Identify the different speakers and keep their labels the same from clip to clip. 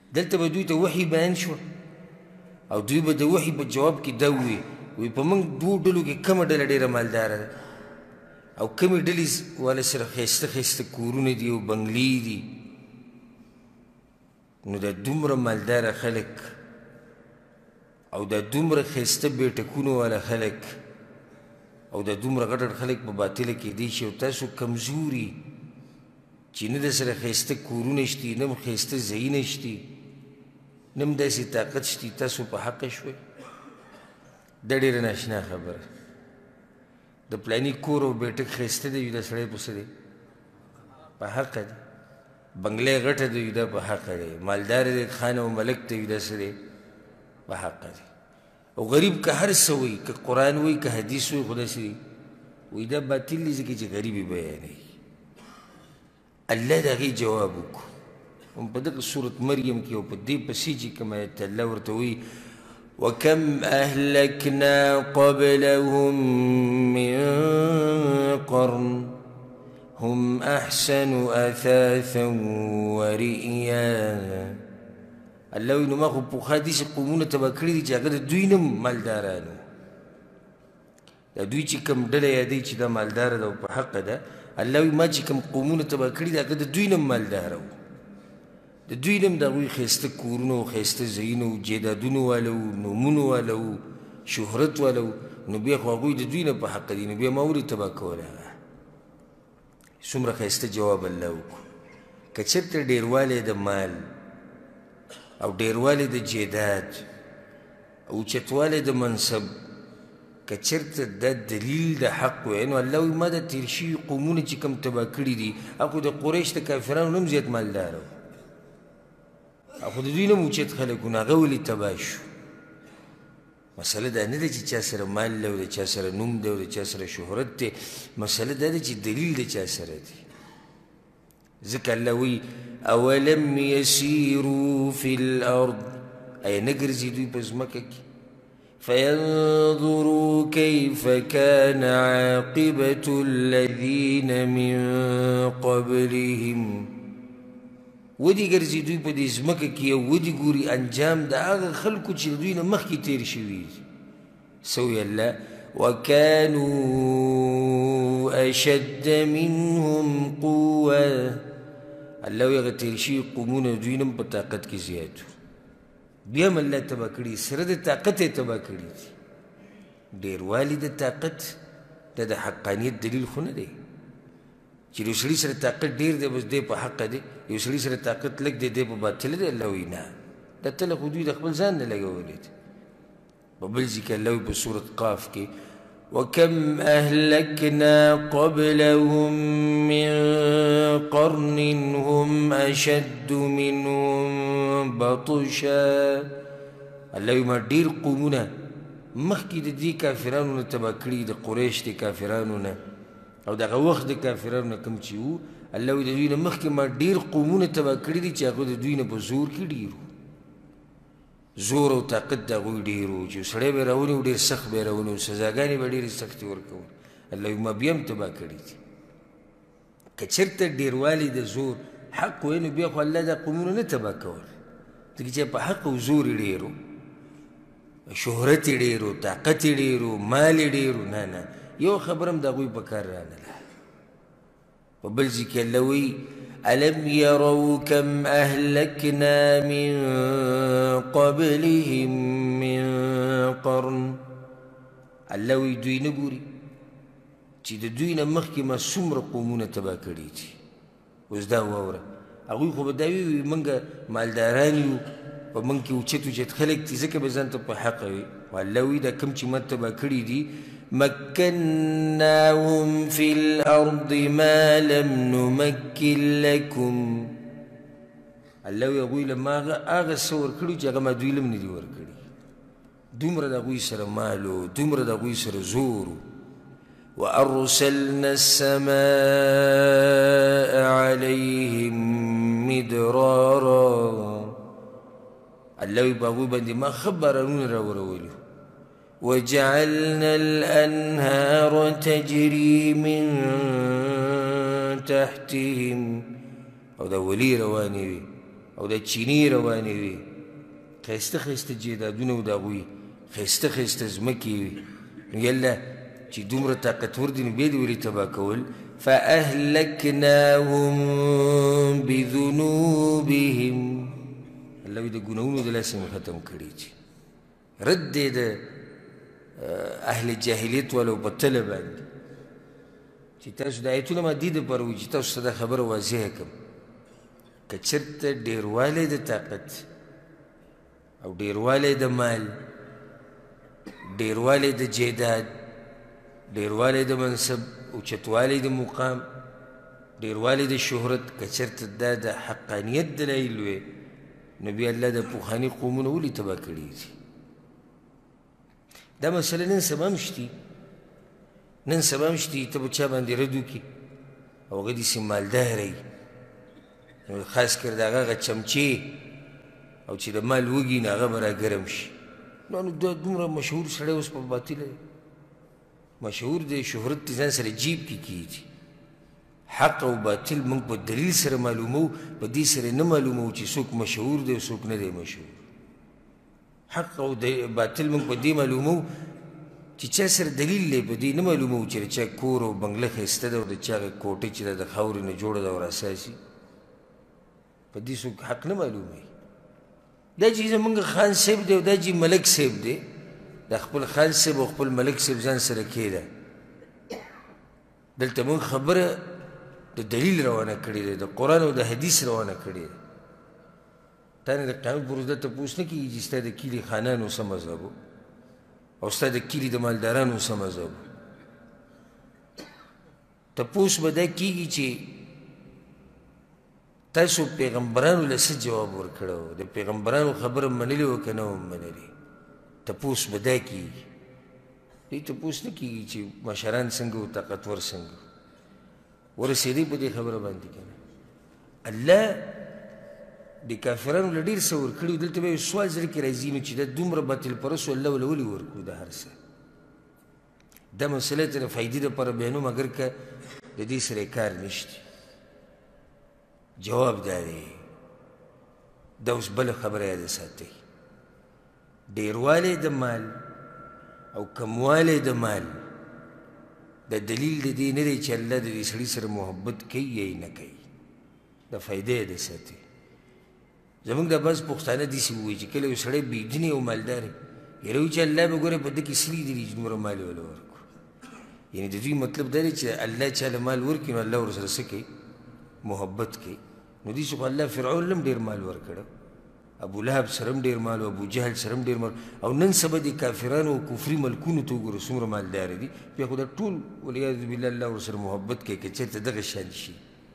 Speaker 1: دلته به دوی ته وحي بیان شوه او دوی به د وحي په جواب کې دا ووایي وایي په موږ دوو ډلو کې کومه ډله ډېره مالداره ده او کومې ډلې والا سره ښایسته ښایسته کورونه دي او بنګلې دي نو دا دومره مالداره خلک او دا دومره ښایسته بیټکونو والا خلک او دا دومره غټ خلک په باطله کېدی شي او تاسو کمزوري چې نه در سره ښایسته کورونه شتي نه هم ښایسته ځایونه شتي نه هم داسې طاقت شتي تاسو په حقه شوئ دا ډېره ناشنا خبره د پلاني کور او بیټک ښایسته دی وي دا سړی په څه دی په حقه دی بنګلې غټه دی وي دا په حقه دی مالدار دی خان او ملک دی وي دا څه دی په حقه دی او غریب که هر څه وایي که قرآن وایي که حدیث وایي خو داسې دی وایي دا باطل دی ځکه چې غریب یې بیانوي الله د هغې جواب وکړو هم په دغه سورت مریم کې او په دې پسې چې کوم آیت الله ورته وایي وكم أهلكنا قبلهم من قرن هم أحسن أثاثا ورئيا الله وایي نو ما خو پخوا داسې قومونه تباه کړي دي چې هغه د دوی نه مالدارانو دا دوی چې کوم ډله یادوي چې دا مالداره ده او په حقه ده الله وایي ما چې کوم قومونه تباه کړي دي هغه د دوی نه مالداره وو د دوی نه هم د هغوی ښایسته کورونه او ښایسته ځایونه و جایدادونو والا وو نومونو والا وو شهرت والا وو نو بیا خو هغوی د دوی نه په حقه دي نو بیا ما ولې تباه کول هغه څومره ښایسته جواب الله وکړو که چېرته ډېروالی د مال او ډېروالی د جیداد او اوچتوالی د منصب که چېرته دا دلیل د حق وی نو الله وایي ما د تېر شوي قومونه چې کوم تباه کړي دي هغه د قریش د کافرانو نه هم زیات مالداره وو خو د دوی نه هم اوچت خلک وو نو هغه ولې تباه شو مسله دا نه ده چې چا سره مال دی او د چا سره نوم دی او د چا سره شهرت دی مسله دا ده چې دلیل د چا سره دی ځکه الله وایي اولم یسیروا فی الارض ای نه ګرځي دوی په ځمکه کې فینظروا کیف کان عاقبة الذین من قبلهم ودی ګرځي دوی په دې ځمکه کې او ودی ګوري انجام د هغه خلکو چې دوی نه مخکې تېر شوي سوی الله وکانوا اشد منهم قوه الله وایي هغه تېر شوي قومونه دوی نه هم په طاقت کې زیات وو بیا هم الله تباه کړي سره د طاقت یې تباه کړي دي ډېروالي د طاقت دا د حقانیت دلیل خو نه دی چې یو سړي سره طاقت ډېر دی بس دی په حقه دی یو سړي سره طاقت لږ دی دی په باطله دی الله وایي نه دا تله خو دوی د خپل ځان نه لګولی دی په بل ځای کې الله وایي په سورت قاف کې وكم أهلكنا قبلهم من قرن هم أشد منهم بطشا الله وایي ما ډېر قومونه مخکې د دې کافرانو نه تباه کړي د قریش د کافرانو نه او دغه وخت د کافرانو نه کوم چې وو الله وایي د دوی نه مخکې ما ډېر قومونه تباه کړي دي چې هغه د دوی نه په زور کې ډېر وو زور او طاقت د هغوی ډېر وو چې سړی به یې راونی و ډېر سخت به یې راونی و سزاګانې به ډېرې سختې ورکول الله وایي ما بیا هم تباه کړي دي که چېرته ډېروالی د زور حق وی نو بیا خو الله دا قومونه نه تباه کول ځکه چې په حق او زور یې ډېر و شهرت یې ډېر و طاقت یې ډېر و مال یې ډېر و نه نه یو خبره هم د هغوی په کار رانله په بل ځای کې الله وایي ألم يروا كم أهلكنا من قبلهم من قرن الله وایي دوی نه ګوري چې د دوی نه مخکې ما څومره قومونه تباه کړي دي اوس دا واوره هغوی خو به دا وایي موږ مالداران یو په موږ کې اوچت اوچت خلک دي ځکه به ځان ته په حقه وي خو الله وایي دا کوم چې ما تباه کړي دي مكناهم في الأرض ما لم نمكن لكم الله وایي هغوی له ما هغه څه ورکړي چې هغه ما دوی له هم نه دي ورکړي دومره د هغوی سره مال و دومره د هغوی سره زور وأرسلنا السماء عليهم مدرارا الله وایي په هغوی باندې ما ښه بارانونه راورولي وجعلنا الأنهار تجري من تحتهم او دا ولي رواني وي او د چینی روانې وي ښایسته ښایسته جیدادونه و د هغوی ښایسته ښایسته ځمکې وي نو یالله چې دومره طاقتور دي نو بیا دې ولې تباه کول فأهلكناهم بذنوبهم الله وی د ګناهونو د لاسه مې ختم کړي چې رد دی د اهل جاهلیت والو په تله باندې چې تاسو د آیتونه ما دې دپاره وي چې تاسو ته دا خبره واضحه کړم که چېرته ډېروالی د طاقت او ډېروالی د مال ډېروالی د جیداد ډېروالی د منصب اوچتوالی د مقام ډېروالی د شهرت که چېرته دا د حقانیت دلایل وی نو بیا الله د پخواني قومونه ولې تباه کړي دي دا مسله نن سبا هم شتي نن سبا هم شتي ته به چا باندې رد وکړي او هغه داسې مالداره وي نو خاص کر د هغه چمچې او چې د مال وږي نو هغه به راګرم شي نو دا دومره مشهور سړی اوس په باطله دی مشهور دی شهرت د ځان سره جیب کې کیږي حق او باطل موږ په دلیل سره معلومو په دې سره نه معلومو چې څوک مشهور دی او څوک نه دی مشهور حق او باطل موږ په دې معلومو چې چا سره دلیل دی په دې نه معلومو چې د چا کور او بنګله ښایسته ده او د چا هغه کوټه چې ده د خاورې نه جوړه ده او راساسي په دې څوک حق نه معلوموي دا چې زمونږ خان صاحب دی او دا چې ملک صاحب دی دا خپل خان صاحب او خپل ملک صاحب ځان سره کېده دلته مونږ خبره د دلیل روانه کړې ده د قرآن او د حدیث روانه کړې ده تا نه د قیامت پر ورځ دا تپوس نه کېږي چې ستا د کلي خانانو څه مذهب و او ستا د کلي د مالدارانو څه مذهب و تپوس به دا کېږي چې تاسو پیغمبرانو له څه جواب ورکړی و د پیغمبرانو خبره منلې وه که نه وه منلې تپوس به دا کېږي دې تپوس نه کېږي چې مشران څنګه و طاقتور څنګه ورسېدی په دې خبره باندې که نه الله د کافرانو له ډېر څه ورکړي دلته به یو سوال زړه کې راځي نو چې دا دومره باطل پرست و الله ولې ولې ورکړو دا هر څه دا مسله ته د فایدې دپاره بیانوم اگر که د دې سره کار نشته جواب دا دی دا اوس بله خبره یاده ساتئ ډېروالی د مال او کموالی د مال دا دلیل د دې نه دی چې الله د دې سړي سره محبت کوي یا یې نه کوي دا فایده یې د ساتي زموږ دا بعض پښتانه داسې ووایي چې کله یو سړی بېدینې او مالدار یې وایي چې الله به ګوره په ده کې څه لیدلي چې دومره مال یې وله ورکړو یعنې د دوی مطلب دا دی چې الله چا له مال ورکړي نو الله ورسره څه کوي محبت کوي نو دې خو الله فرعون له هم ډېر مال ورکړه ابو لهب سره هم ډېر مال ابو جهل سره هم ډېر مال او نن سبا د کافرانو او کفري ملکونو ته وګوره څومره مالداره دي بیا خو دا ټول والعیاذ بالله الله ورسره محبت کوي که چېرته دغه شان شي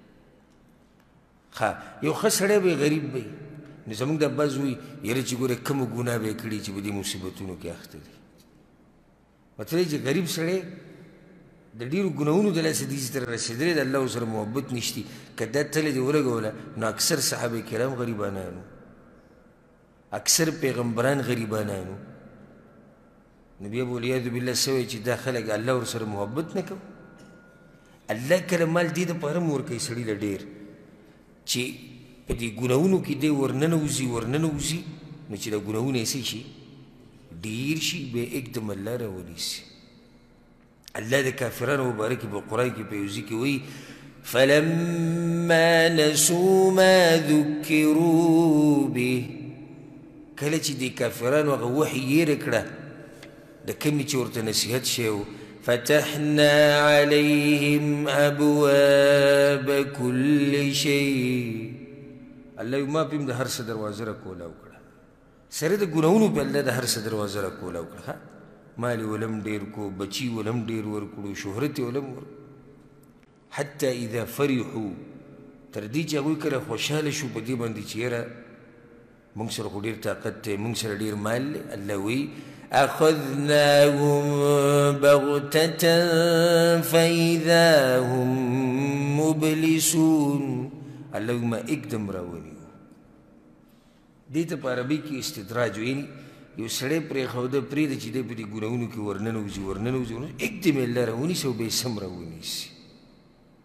Speaker 1: ښه یو ښه سړی به غریب به نو زموږ دا بعض وایي یاره چې ګوره کومه ګناه به یې کړي چې په دې مصیبتونو کې اخته دي مطلب چې غریب سړی د ډېرو ګناهونو د لاسه دې ته رسېدلی د الله ورسره محبت نشتي که دا تله دې ولګوله نو اکثر صحابه کرام غریبانانو اکثر پیغمبران غریبانانو نو بیا به والعیاذ بالله څه وایي چې دا خلک الله ورسره محبت نه کوي الله کله مال دې دپاره هم ورکوي سړي له ډېر چې په دې ګناهونو کې دی ورننوځي نو چې دا ګناهونه یې څه شي ډېر شي بیا اکدم الله راونیسي الله د کافرانو مبارک په قرآن کې په یو ځای کې وایي فلما نسوا ما ذکروا به کله چې د کافرانو هغه وحي یېره کړه د کمې چې ورته نصیحت شوی و فتحنا عليهم ابواب كل شيء الله ما په د هر څه دروازه راکوله وکړه سره د ګناهونو په الله د هر څه دروازه راکوله وکړه مال یې ولم ډېر کو بچي ولم ډېر ورکړو شهرت یې ولم حتی اذا فرحو تر دې چې هغوی کله خوشحاله شو په دې باندې چې یاره موږ سره خو ډېر طاقت دی موږ سره ډېر مال دی الله وایي اخذناهم بغتة فإذا هم مبلسون الله ما اقدم راونیو دې ته په عربي کې استدراج وایي یو سړی پرېښوده پرېږده چې دی په دې ګناهونو کې ورننوځي اقدم یې الله راونیسي او بیا یې سم راونیسي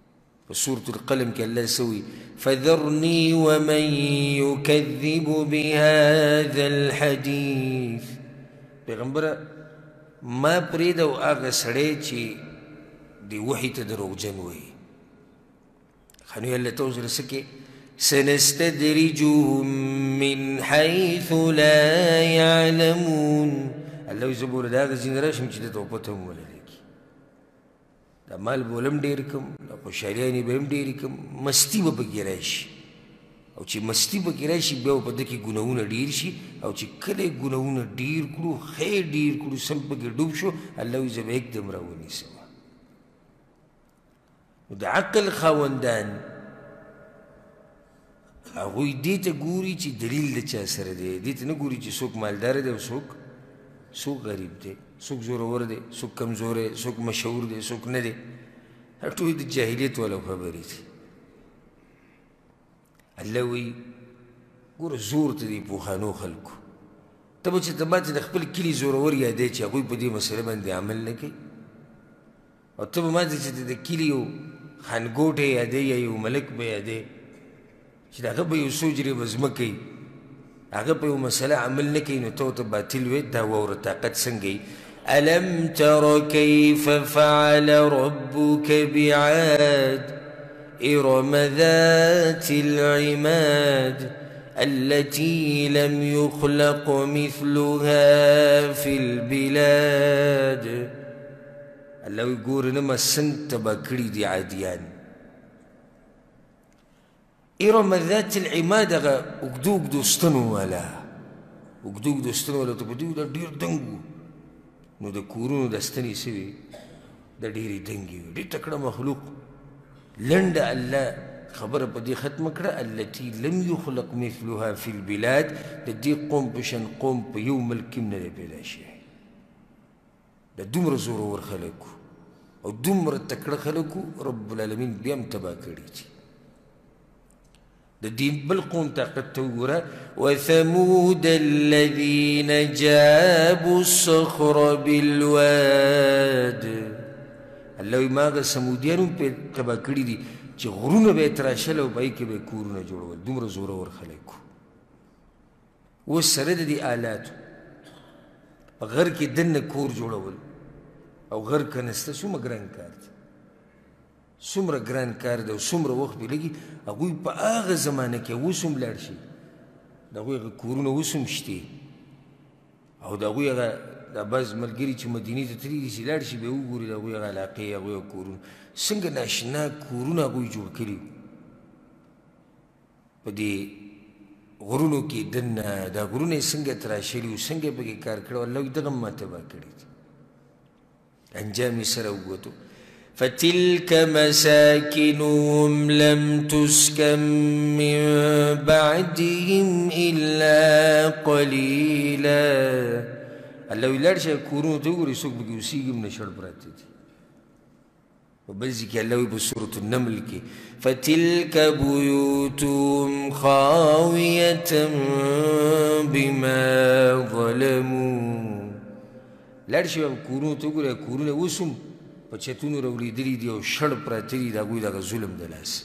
Speaker 1: سورة القلم کې الله سوي فذرني ومن يكذب بهذا الحديث پیغمبر ما پرېږده او هغه سړی چې د وحي ته دروغجن وایي خو نو الله ته اوس رسکې سنستدرجهم من حيث لا يعلمون الله وایي زه به ورته هغه ځینې راشم چې ده ته پته هم ونه لګي دا مال به ولم ډېر کړم دا خوشحالیانې به هم ډېرې کړم مستي به پکې راشي او چې مستي پکې راشي بیا به په ده کې ګناهونه ډېر شي او چې کله یې ګناهونه ډېر کړو خیر ډېر کړو سم پکې ډوب شو الله وایي زه به یکدم راونیسم نو د عقل خاوندان هغوی دې ته ګوري چې دلیل د چا سره دی دې ته نه ګوري چې څوک مالدار دی او څوک غریب دی څوک زورور دی څوک کمزوری څوک مشهور دی څوک نه دی ټول د جاهلیت والا خبرې دي الله وایي ګوره زور ته دی پوخانو خلکو ته به چې ته ماته د خپل کلي زورور یادوې چې هغوی په دې مسله باندې عمل نه کوي او ته به ماته چې د کلي یو خانګوټی یادوې یا یو ملک به یادوې چې د هغه به یو څو جرې ځمکه وي هغه په یو مسله عمل نه کوي نو ته ورته باطل وایې دا واوره طاقت څنګه وي ألم تر كيف فعل ربك بعاد إرم ذات العماد التي لم يخلق مثلها في البلاد الله يقول نما سنت بكري دي عاديان إرم ذات العماد وقدو استنو ولا وقدو استنو ولا تبدو دا دير دنگو نو د کورونو د ستنې سوي د ډېرې دنګې وي ډېر تکړه مخلوق لنډه الله خبره په دې ختمه کړه التي لم يخلق مثلها في البلاد د دې قوم په شان قوم په یو ملک کې نه دی پیدا شوی د دومره زورور خلکو او دومره تکړه خلکو رب العالمین بیا هم تباه کړي دي د دین بل قوم طاقت ته وګوره وثمود الذين جابوا الصخر بالواد الله وایي ما هغه سمودیان هم پرې تباه کړي دي چې غرونه به یې تراشل او په هغې کې به یې کورونه جوړول دومره زورور خلک وو اوس سره د دې آلاتو په غر کې دننه کور جوړول او غر که نسته څومره ګران کار دی څومره ګران کار دی او څومره وخت پرې لګي هغوی په هغه زمانه کې اوس هم لاړ شي د هغوی هغه کورونه اوس هم شتې او د هغوی هغه دا بعض ملګري چې مدینې ته تللي دي چې لاړ شي بیا وګوري د هغوی هغه علاقې هغوی هغه کورونه څنګه ناشنا کورونه هغوی جوړ کړي په دې غرونو کې دننه دا غرونه یې څنګه تراشلي وو څنګه یې پکې کار کړی والله وایي دغه هم ما تباه کړي دي انجام یې سره ووتو فتلك مساكنهم لم تسكن من بعدهم إلا قليلا الله وی لاړ شه کورونو ته وګورئ څوک پکې اوسېږي هم نه شړ پراته دي په بل ځای کې الله وی په سورة النمل کې فتلك بيوتهم خاوية بما ظلموا لاړ شه کورونو ته وګورئ کورونه اوس هم په چتونو راولېدلي دي او شړ پراته دي د هغوی دغه ظلم د لاسه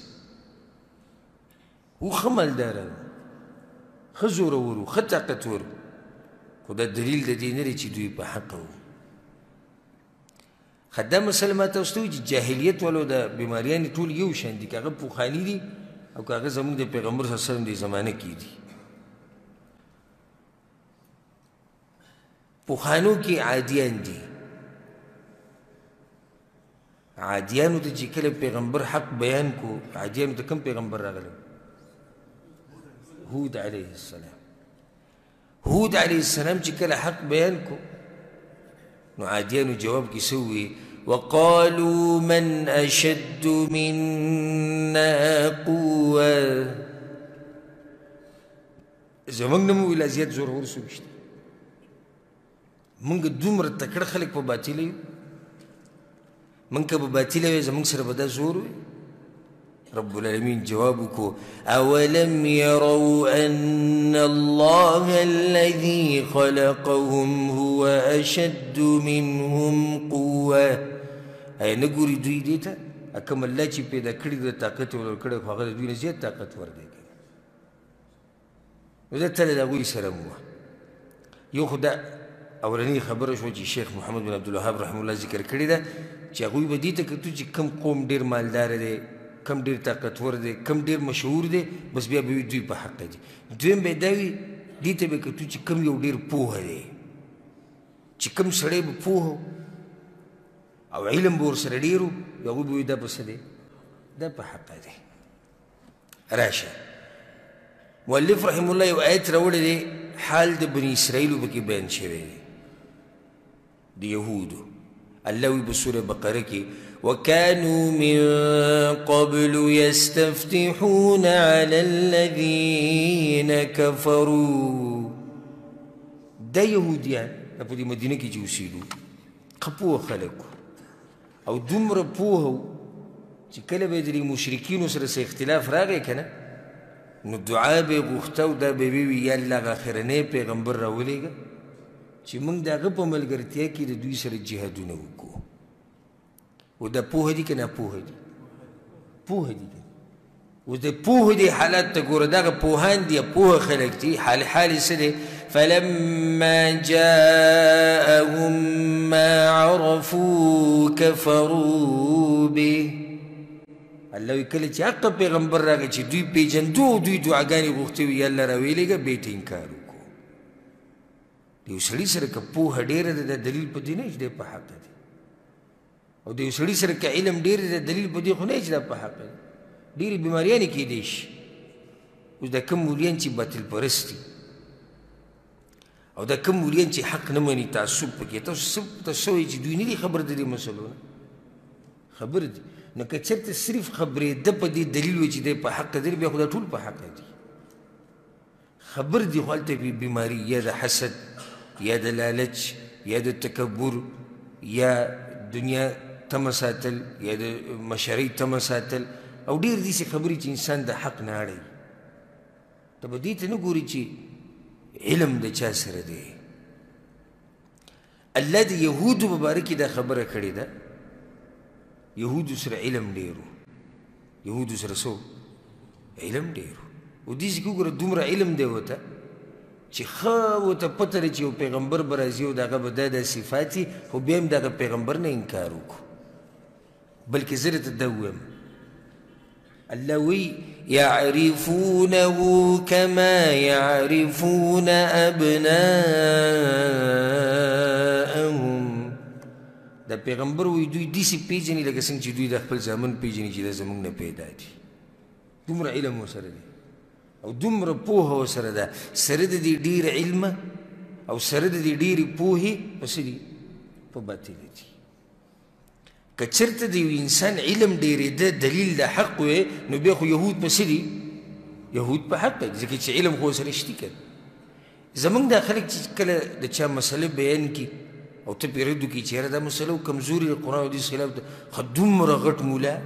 Speaker 1: و ښه مالداره ښه زورور و ښه طاقتور خو دا دلیل د دې نه دی چې دوی په حقه وو ښه دا مسله ما تاسو ته وایي چې جاهلیت والو د بیماریانې ټول یو شان دي که هغه پوخاني دي او که هغه زموږ د پیغمبر صلی الله علیه وسلم د زمانه کې دي پوخانو کې عادیان دي عادیانو ته چې کله پیغمبر حق بیان کو عادیانو ته کوم پیغمبر راغلی هود علیه السلام هود علیه السلام چې کله حق بیان کو نو عادیانو جواب کې څه وویل وقالوا من أشد منا قوة زمونږ نه مو ویل زیات زورور څوک شته مونږ دومره تکړه خلک په باطله یو من که په باطله وی زمونږ سره به دا زور وي رب العالمین جواب وکړو اولم يروا ان الله الذي خلقهم هو اشد منهم قوه ای نه ګوري دوی دې ته کوم الله چې پیدا کړي د طاقت یې ورکړی خو هغه د دوی نه زیات طاقتور دی نو زه تل د هغوی سره م یو خو دا اولنۍ خبره شوه چې شیخ محمد بن عبدالوهاب رحمه الله ذکر کړې ده چې هغوی به دې ته کتو چې کم قوم ډېر مالداره دی کم ډېر طاقتور دی کم ډېر مشهور دی بس بیا به وي دوی په حق دي دویم به دا وي دې ته به کتو چې کم یو ډېر پوهه دی چې کم سړی به پوهه او علم به ورسره ډېر و هغوی به وي دا په څه دی دا په حق دی راشه مؤلف رحمه الله یو آیت راوړی دی حال د بني اسرائیلو پکې بیان شوی دی د یهودو الله وی په سوره بقره کې وكانوا من قبل يستفتحون على الذين كفروا دا یهودیان په دې مدینه کې چې اوسېدو ښه پوه خلک او دومره پوه و چې کله به یې د مشرکینو سره څه اختلاف راغی که نه نو دعا به یې غوښته او دا به وی یا الله هغه اخرنی پیغمبر راولېږه چې موږ د هغه په ملګرتیا کې د دوی سره جهادونه وکړو و دا پوهه دي که ناپوهه دي پوهه دي اوس د پوهې دې حالت ته ګوره دغه پوهان دي پوهه خلک دي حال یې څه دی فلما جاءهم ما عرفوا كفروا به الله وی کله چې حق پیغمبر راغی چې دوی پیژندو دوی دعاګانې غوښتې وي یا الله راویلېږه بیا یې انکار وکړو د یو سړي سره که پوهه ډېره ده دا دلیل په دې نه چې دی په حق دی او د یو سړي سره که علم ډېر دی دا دلیل په دې خو نه چې دا په حق دی ډېرې بیماریانې کېدی شي اوس دا کم مولیان چې باطل پرست دي او دا کم مولیان چې حق نه مني تعصب پکې تاسو وایي چې دوی نه دي خبر د دې مسلو نه خبر دي نو که چېرته صرف خبرېده په دې دلیل وي چې دی په حق دی بیا خو دا ټول په حق دي خبر دي خو هلته بیماري یا د حسد یا د لالچ یا د تکبر یا دنیا تمه ساتل یا د مشرۍ تمه ساتل او ډېر داسې خبرې چې انسان د حق نه اړوي ته به دې ته نه ګوري چې علم د چا سره دی الله د یهودو په باره کې دا خبره کړې ده یهودو سره علم ډېر و یهودو سره څه علم ډېر و او داسې کې وګوره دومره علم دی ورته چې ښه ورته پته ده چې یو پیغمبر به راځي او د هغه به دا صفات وي خو بیا هم د هغه پیغمبر نه انکار وکړو بلکې زه درته دا ووایم الله وی يعرفونه كما يعرفون أبناءهم دا پیغمبر وی دوی داسې پیژني لکه څنګه چې دوی د خپل زامن پیژني چې دا زموږ نه پیدا دي دومره علم ورسره دی او دومره پوهه ورسره ده سره د دې ډېر علمه او سره د دې ډېرې پوهې په څه دي په باطل دي که چېرته د یو انسان علم ډېرېده دلیل د حق وی نو بیا خو یهود په څه دي یهود په حق دي ځکه چې علم خو ورسره شتي که زموږ دا خلک چې کله د چا مسله بیان کړي او ته پرې رد وکړي چې یاره دا مسله کمزوري د قرآن او حدیث خلاف ده خو دومره غټ مولا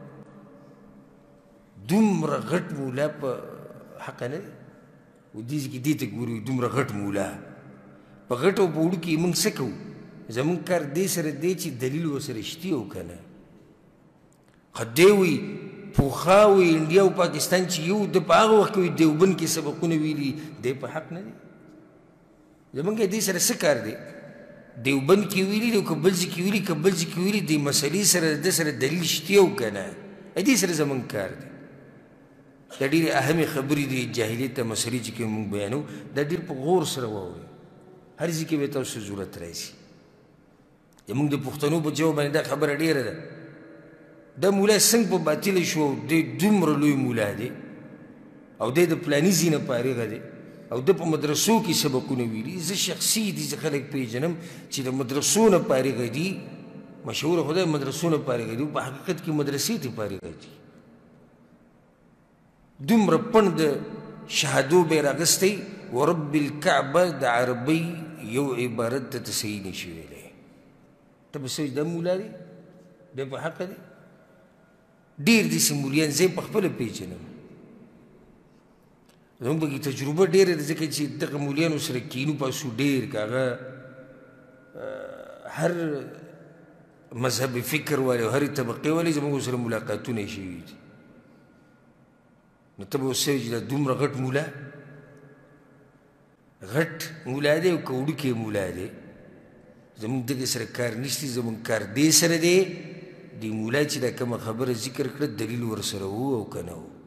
Speaker 1: دومره غټ مولا په حق نه دی و دې کې دې ته ګورو دومره غټ مولا په غټو په وړو کې موږ څه کوو زموږ کار دې سره دی چې دلیل ورسره شتي او که نه خو دی وایي پوخا وایي انډیا او پاکستان چې یو د په هغه وخت کې وایي دیوبند کې سبقونه ویلي دی په حق نه دی زموږ دې سره څه کار دی دیوبند کې ویلي دی که بل ځای کې ویلي که بل ځای کې ویلي دې مسلې سره د سره دلیل شتي او که نه دې سره زموږ کار دی دا ډېرې اهمې خبرې دي جاهلیت ته مسلې چې کوم موږ بیانو دا ډېر په غور سره واورئ هر ځای کې به تاسو ضرورت راشي زموږ د پښتنو په ژبه باندې دا خبره ډېره ده دا مولا څنګه په باطله شو دی دومره لوی مولا دی او دی د فلاني ځای نه فارغه دی او د په مدرسو کې سبقونه ویلي زه شخصي داسې خلک پیژنم چې د مدرسو نه فارغه دي مشهوره خو د مدرسو نه فارغه دي په حقیقت کې مدرسې ته فارغه دي دومره پڼ د شهادو به یې راغستی ورب الکعبه د عربۍ یو عبارت ته ته صحیح نشي ویلی ته به څه دا مولا دی دی په حقه دی ډېر داسې مولیان زه یې په خپله پیژنم زموږ پکې تجربه ډېره ده ځکه چې دغه مولیانو سره کینو پاسو ډېر که هغه هر مذهب فکر والی او هرې طبقې والی زموږ سره ملاقاتونه یې شوي دي نو ته به اوس چې دا دومره غټ مولا غټ مولا دی او که وړوکی مولا دی زموږ دغې سره کار نشته زموږ کار دې سره دی دې مولا چې دا کومه خبره ذکر کړه دلیل ورسره و او که نه و